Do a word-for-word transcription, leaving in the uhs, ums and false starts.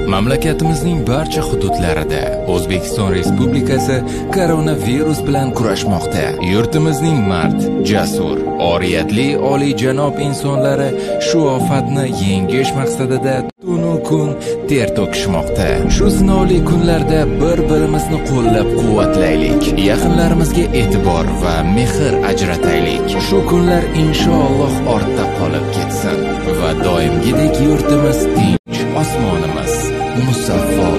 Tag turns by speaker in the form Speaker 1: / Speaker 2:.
Speaker 1: Mamlakatimizning barcha hududlarida O'zbekiston Respublikasi koronavirus bilan kurashmoqda. Yurtimizning mard, jasur, oriyatli oliyjanob insonlari shu ofatni yengish maqsadida tunu kun ter to'kishmoqda. Shu sinovli kunlarda bir-birimizni qo'llab-quvvatlaylik. Yaqinlarimizga e'tibor va mehr ajrataylik. Shu kunlar inshaalloh ortda qolib ketsin va doimgidek yurtimiz tinch, osmonimiz musaffo